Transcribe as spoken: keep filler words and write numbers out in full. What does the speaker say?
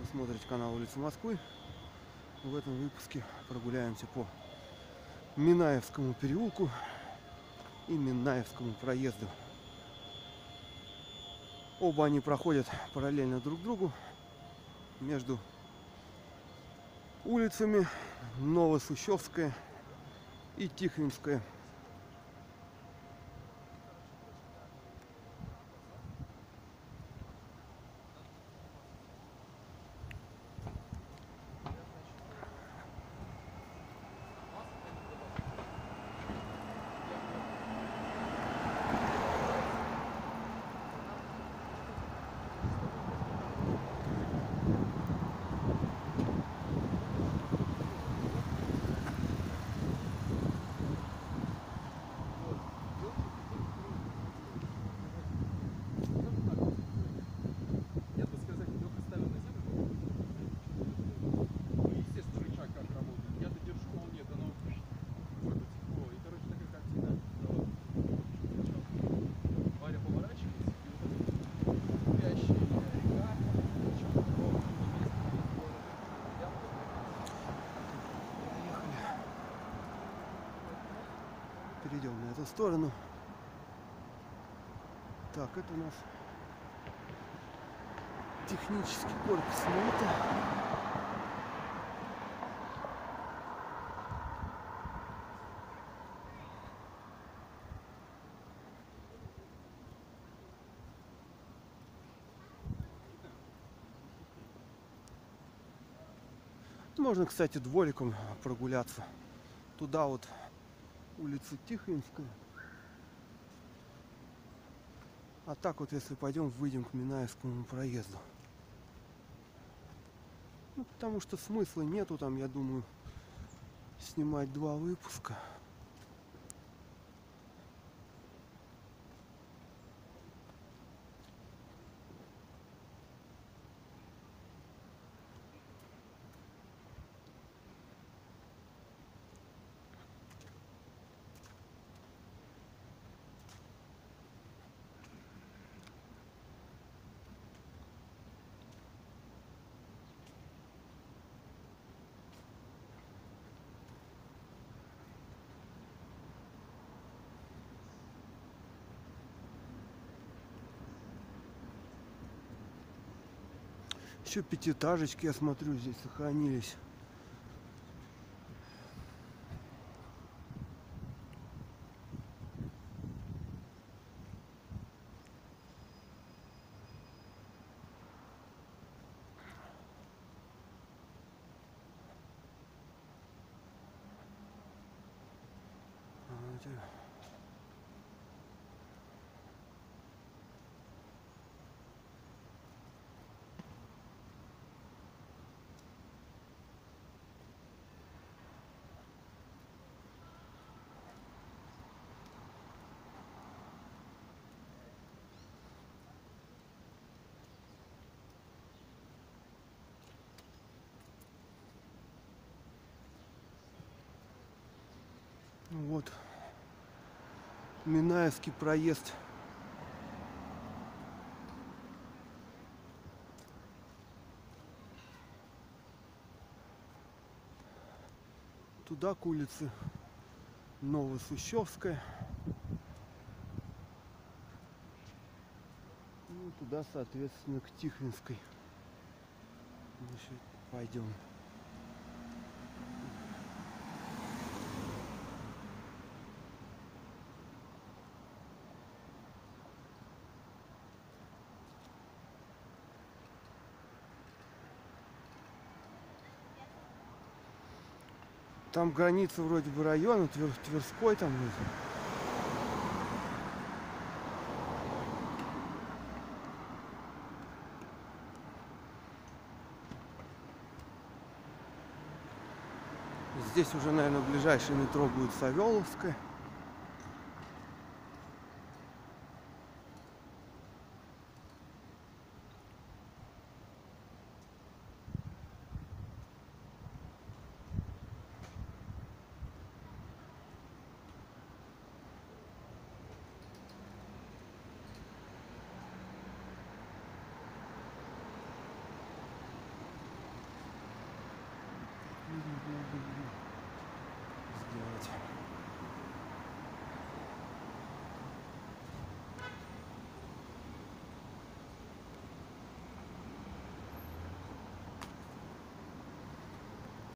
смотрите канал Улица Москвы. В этом выпуске прогуляемся по Минаевскому переулку и Минаевскому проезду. Оба они проходят параллельно друг другу между улицами Новосущевская и Тихвинская. Перейдем на эту сторону. Так, это у нас технический корпус МИТа. Можно, кстати, двориком прогуляться. Туда вот улица Тихвинская. А так вот, если пойдем, выйдем к Минаевскому проезду. Ну, потому что смысла нету там, я думаю, снимать два выпуска. Еще пятиэтажечки, я смотрю, здесь сохранились. Вот Минаевский проезд. Туда к улице Новосущевская. Ну, туда, соответственно, к Тихвинской. Еще пойдем. Там граница вроде бы района, Твер, Тверской там. Здесь уже, наверное, ближайшее метро будет Савеловское.